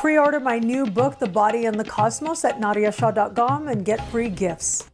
Pre-order my new book, The Body and the Cosmos, at nadiashah.com and get free gifts.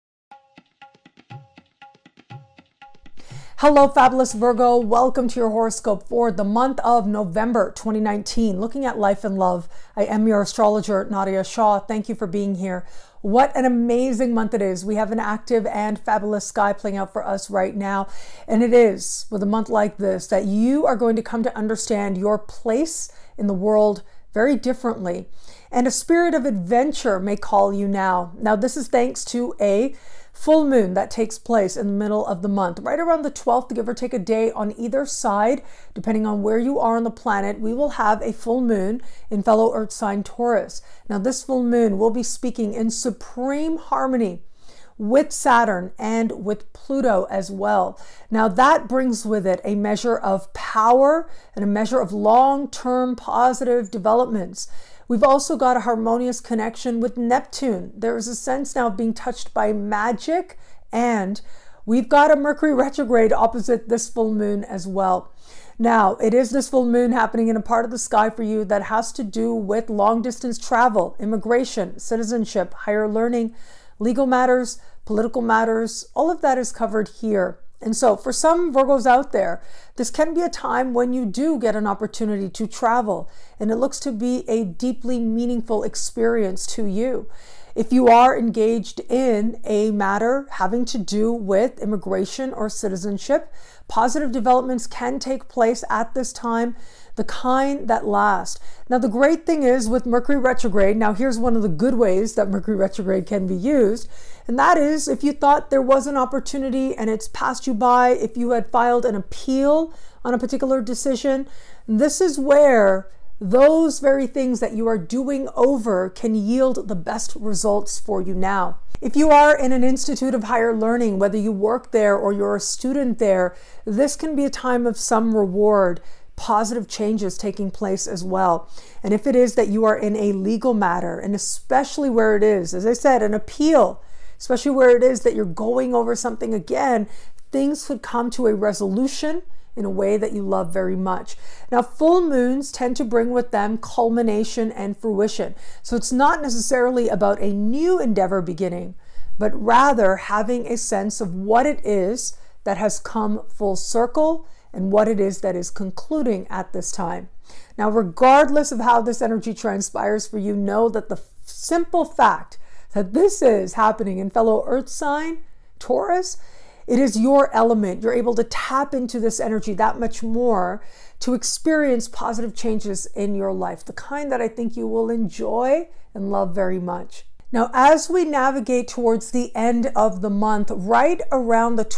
Hello, fabulous Virgo. Welcome to your horoscope for the month of November 2019. Looking at life and love. I am your astrologer, Nadia Shah. Thank you for being here. What an amazing month it is. We have an active and fabulous sky playing out for us right now. And it is with a month like this that you are going to come to understand your place in the world very differently. And a spirit of adventure may call you now. Now, this is thanks to a full moon that takes place in the middle of the month, right around the 12th, give or take a day on either side, depending on where you are on the planet. We will have a full moon in fellow Earth sign Taurus. Now, this full moon will be speaking in supreme harmony with Saturn and with Pluto as well. Now, that brings with it a measure of power and a measure of long-term positive developments. We've also got a harmonious connection with Neptune. There is a sense now of being touched by magic, and we've got a Mercury retrograde opposite this full moon as well. Now, it is this full moon happening in a part of the sky for you that has to do with long distance travel, immigration, citizenship, higher learning, legal matters, political matters. All of that is covered here. And so for some Virgos out there, this can be a time when you do get an opportunity to travel, and it looks to be a deeply meaningful experience to you. If you are engaged in a matter having to do with immigration or citizenship, positive developments can take place at this time, the kind that last. Now, the great thing is with Mercury retrograde, now here's one of the good ways that Mercury retrograde can be used, and that is if you thought there was an opportunity and it's passed you by, if you had filed an appeal on a particular decision, this is where those very things that you are doing over can yield the best results for you now. If you are in an institute of higher learning, whether you work there or you're a student there, this can be a time of some reward, positive changes taking place as well. And if it is that you are in a legal matter, and especially where it is, as I said, an appeal, especially where it is that you're going over something again, things could come to a resolution in a way that you love very much. Now, full moons tend to bring with them culmination and fruition. So it's not necessarily about a new endeavor beginning, but rather having a sense of what it is that has come full circle and what it is that is concluding at this time. Now, regardless of how this energy transpires for you, know that the simple fact that this is happening in fellow Earth sign Taurus, it is your element. You're able to tap into this energy that much more to experience positive changes in your life, the kind that I think you will enjoy and love very much. Now, as we navigate towards the end of the month, right around the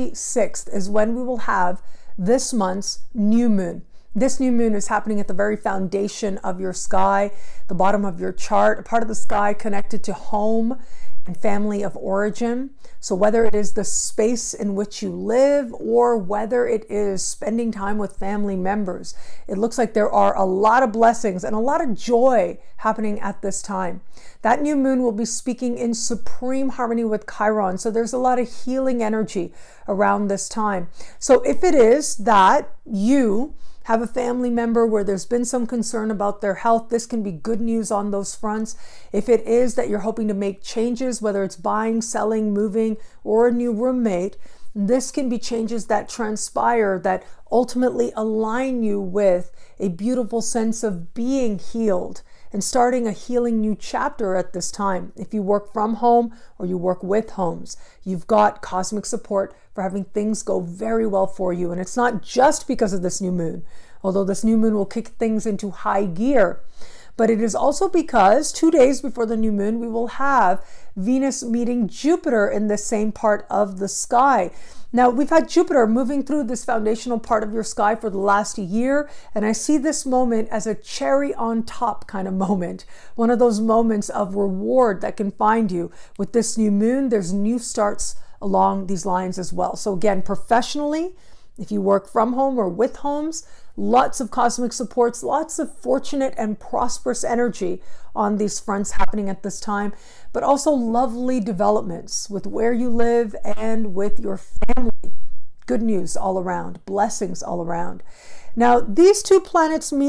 26th is when we will have this month's new moon. This new moon is happening at the very foundation of your sky, the bottom of your chart, a part of the sky connected to home and family of origin. So whether it is the space in which you live or whether it is spending time with family members, it looks like there are a lot of blessings and a lot of joy happening at this time. That new moon will be speaking in supreme harmony with Chiron. So there's a lot of healing energy around this time. So if it is that you have a family member where there's been some concern about their health, this can be good news on those fronts. If it is that you're hoping to make changes, whether it's buying, selling, moving, or a new roommate, this can be changes that transpire that ultimately align you with a beautiful sense of being healed and starting a healing new chapter at this time. If you work from home or you work with homes, you've got cosmic support for having things go very well for you. And it's not just because of this new moon, although this new moon will kick things into high gear, but it is also because 2 days before the new moon, we will have Venus meeting Jupiter in the same part of the sky. Now, we've had Jupiter moving through this foundational part of your sky for the last year, and I see this moment as a cherry on top kind of moment, one of those moments of reward that can find you. With this new moon, there's new starts along these lines as well. So again, professionally, if you work from home or with homes, lots of cosmic supports, lots of fortunate and prosperous energy on these fronts happening at this time, but also lovely developments with where you live and with your family. Good news all around, blessings all around. Now, these two planets meeting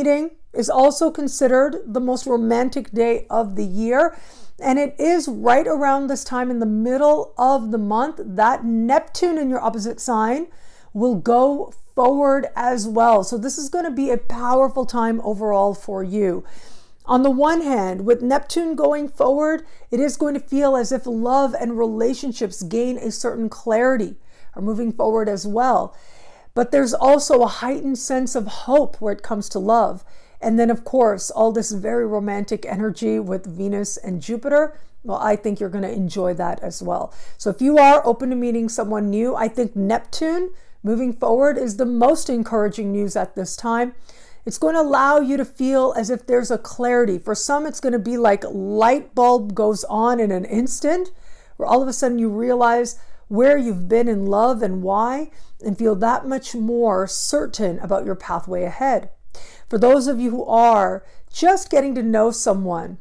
is also considered the most romantic day of the year. And it is right around this time in the middle of the month that Neptune in your opposite sign will go forward as well. So this is going to be a powerful time overall for you. On the one hand, with Neptune going forward, it is going to feel as if love and relationships gain a certain clarity, are moving forward as well. But there's also a heightened sense of hope where it comes to love. And then, of course, all this very romantic energy with Venus and Jupiter. Well, I think you're going to enjoy that as well. So if you are open to meeting someone new, I think Neptune moving forward is the most encouraging news at this time. It's going to allow you to feel as if there's a clarity. For some, it's going to be like light bulb goes on in an instant, where all of a sudden you realize where you've been in love and why, and feel that much more certain about your pathway ahead. For those of you who are just getting to know someone,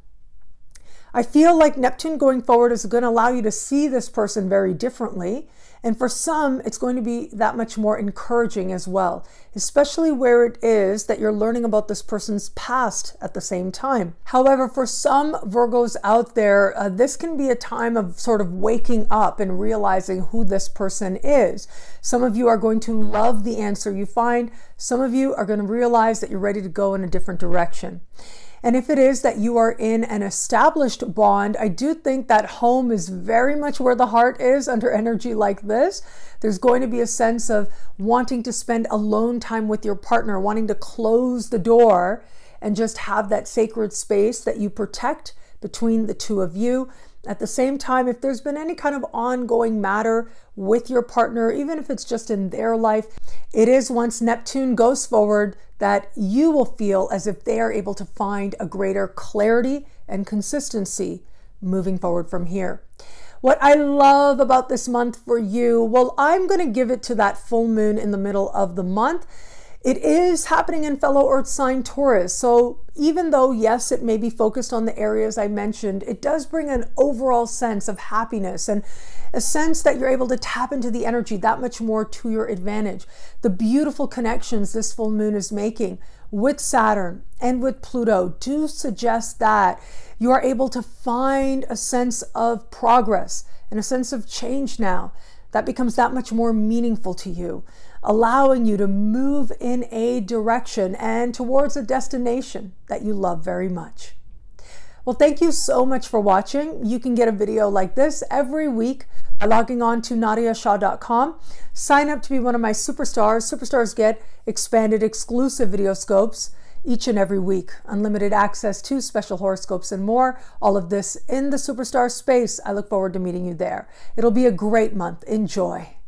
I feel like Neptune going forward is going to allow you to see this person very differently. And for some, it's going to be that much more encouraging as well, especially where it is that you're learning about this person's past at the same time. However, for some Virgos out there, this can be a time of sort of waking up and realizing who this person is. Some of you are going to love the answer you find. Some of you are going to realize that you're ready to go in a different direction. And if it is that you are in an established bond, I do think that home is very much where the heart is under energy like this. There's going to be a sense of wanting to spend alone time with your partner, wanting to close the door and just have that sacred space that you protect between the two of you. At the same time, if there's been any kind of ongoing matter with your partner, even if it's just in their life, it is once Neptune goes forward that you will feel as if they are able to find a greater clarity and consistency moving forward from here. What I love about this month for you, well, I'm going to give it to that full moon in the middle of the month. It is happening in fellow Earth sign Taurus. So even though, yes, it may be focused on the areas I mentioned, it does bring an overall sense of happiness and a sense that you're able to tap into the energy that much more to your advantage. The beautiful connections this full moon is making with Saturn and with Pluto do suggest that you are able to find a sense of progress and a sense of change now that becomes that much more meaningful to you, allowing you to move in a direction and towards a destination that you love very much. Well, thank you so much for watching. You can get a video like this every week by logging on to NadiaShah.com. Sign up to be one of my superstars. Superstars get expanded exclusive video scopes each and every week, unlimited access to special horoscopes and more. All of this in the Superstar space. I look forward to meeting you there. It'll be a great month. Enjoy.